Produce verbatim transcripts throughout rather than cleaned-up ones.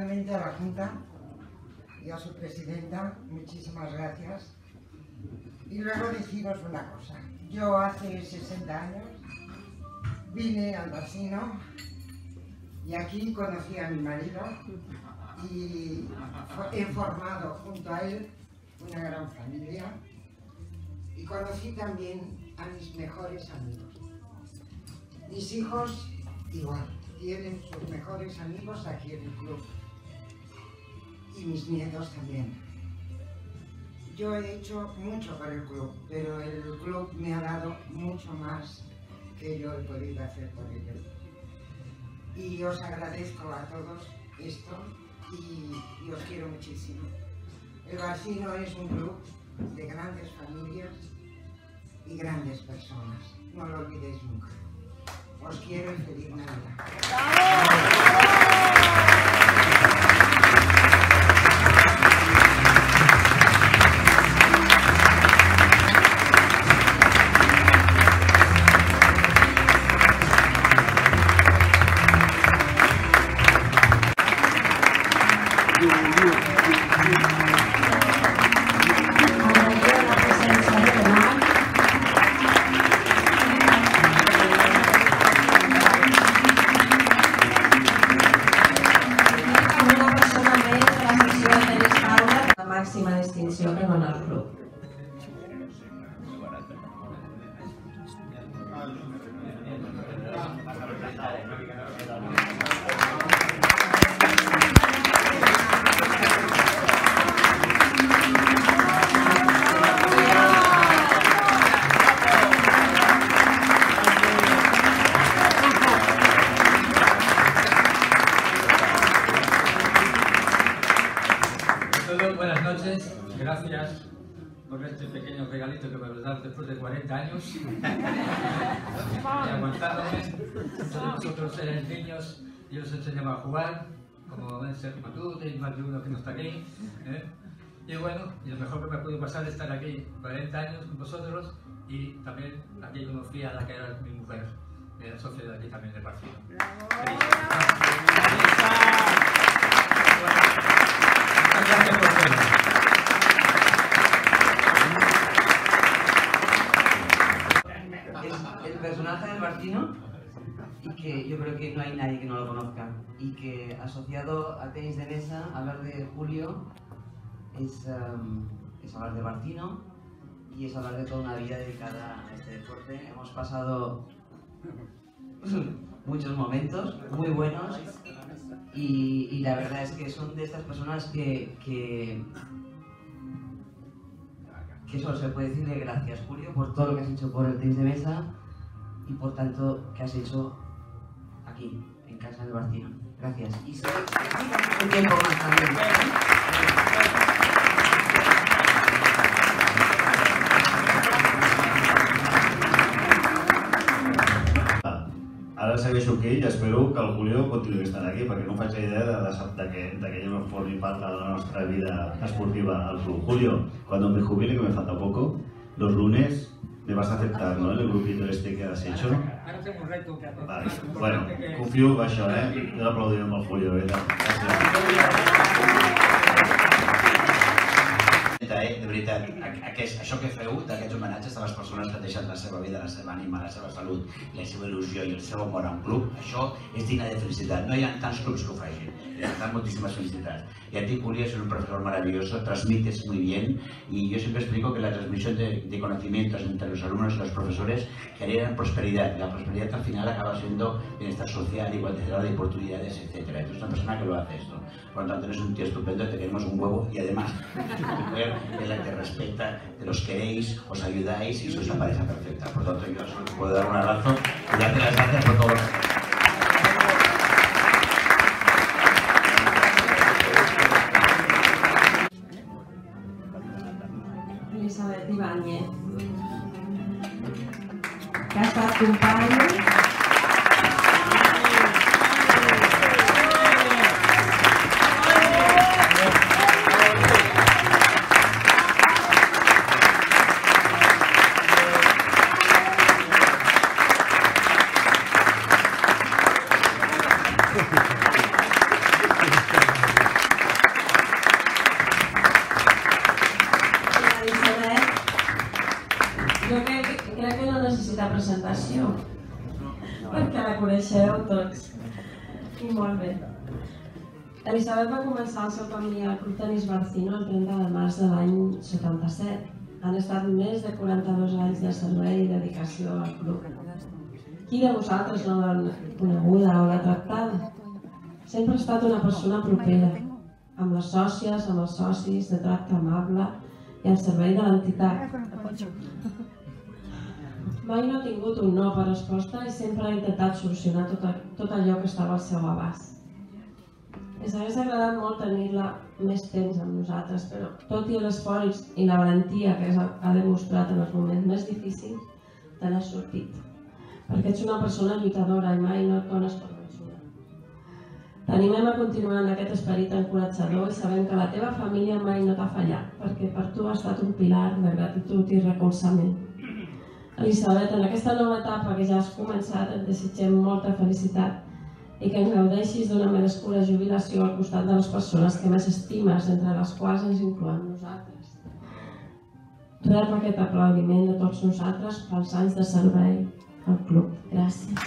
Principalmente a la Junta y a su presidenta, muchísimas gracias. Y luego deciros una cosa. Yo hace sesenta años vine al Barcino y aquí conocí a mi marido y he formado junto a él una gran familia y conocí también a mis mejores amigos. Mis hijos igual, tienen sus mejores amigos aquí en el club y mis nietos también. Yo he hecho mucho para el club, pero el club me ha dado mucho más que yo he podido hacer por ellos. Y os agradezco a todos esto y, y os quiero muchísimo. El Barcino es un club de grandes familias y grandes personas. No lo olvidéis nunca. Os quiero y feliz Navidad. Màxima distinció que dona el club. Buenas noches, gracias por este pequeño regalito que me vas a dar después de cuarenta años y aguantándome. Nosotros eran niños y os enseñaba a jugar, como ven Sergio Matute y más de uno que no está aquí, ¿eh? Y bueno, y lo mejor que me pudo pasar es estar aquí cuarenta años con vosotros y también aquí conocí a la que era mi mujer, era socia de aquí también del partido. Gracias por todo. Es el personaje del Barcino y que yo creo que no hay nadie que no lo conozca y que asociado a tenis de mesa, hablar de Julio es, um, es hablar de Barcino y es hablar de toda una vida dedicada a este deporte. Hemos pasado muchos momentos muy buenos y, y la verdad es que son de estas personas que, que, que solo se puede decirle gracias, Julio, por todo lo que has hecho por el tenis de mesa y por tanto que has hecho aquí, en casa del Barcino. Gracias. Y sí, un tiempo más también. Ara segueixo aquí i espero que el Julio continuï estant aquí perquè no faig idea de, de, que, de que ella no formi part de la nostra vida esportiva al club. Julio, cuando me jubile, que me falta poco, los lunes me vas a aceptar, ¿no? En el grupito este que has hecho. Ara fem un reto. Vale. Bueno, confio en això, eh? Jo l'aplaudiré amb el Julio, eh? Gràcies. De veritat, aquest, això que feu d'aquests homenatges a les persones que han deixat la seva vida, la seva ànima, la seva salut, la seva il·lusió i el seu amor a un club, això és digne de felicitat. No hi ha tants clubs que ho facin. Les dan muchísimas felicidades. Y a ti, Julio, eres un profesor maravilloso, transmites muy bien y yo siempre explico que la transmisión de, de conocimientos entre los alumnos y los profesores generan prosperidad. La prosperidad al final acaba siendo bienestar social, igualdad de oportunidades, etcétera. Entonces, una persona que lo hace esto. Por lo tanto, eres un tío estupendo, te queremos un huevo y además tu mujer es la que te respeta, te los queréis, os ayudáis y sois la pareja perfecta. Por lo tanto, yo solo te puedo dar un abrazo y darte las gracias por todo lo que... Elisabet Ibáñez, que ha estat company presentació, perquè la coneixeu tots. I molt bé. Elisabet va començar el seu camí al Club Tenis Barcino el trenta de març de l'any setanta-set. Han estat més de quaranta-dos anys de servei i dedicació al club. Qui de vosaltres no l'ha coneguda o l'ha tractada? Sempre ha estat una persona propera, amb les sòcies, amb els socis, de tracte amable i al servei de l'entitat. Mai no ha tingut un no per resposta i sempre ha intentat solucionar tot, tot allò que estava al seu abast. Ens hagués agradat molt tenir-la més temps amb nosaltres, però tot i l'esforç i la valentia que ha demostrat en els moments més difícils, te n'has sortit. Perquè ets una persona lluitadora i mai no et dones per vençuda. T'animem a continuar en aquest esperit encoratjador i sabem que la teva família mai no t'ha fallat, perquè per tu ha estat un pilar de gratitud i recolzament. Elisabet, en aquesta nova etapa que ja has començat, et desitgem molta felicitat i que en gaudeixis d'una merescuda jubilació al costat de les persones que més estimes, entre les quals ens incloem nosaltres. Rep aquest aplaudiment de tots nosaltres pels anys de servei al club. Gràcies.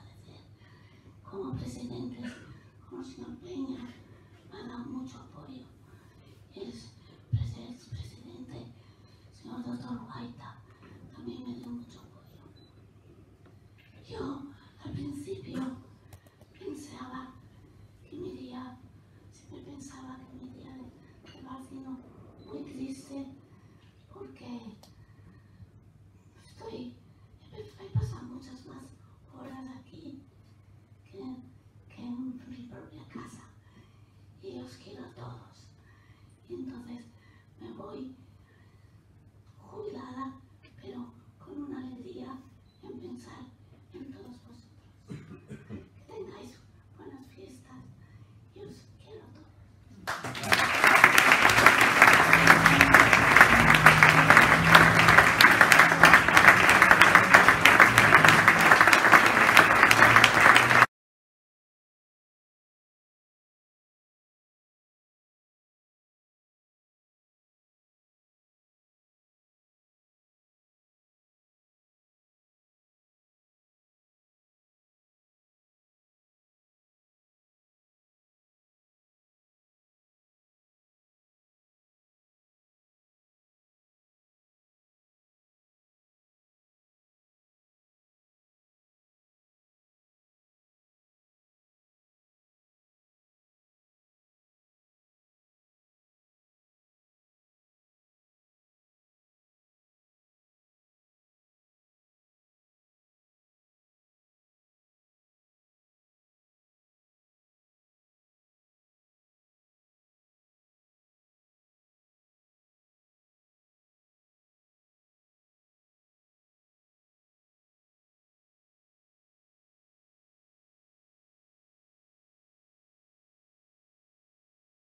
Como presidentes, como el señor Peña, me ha dado mucho apoyo.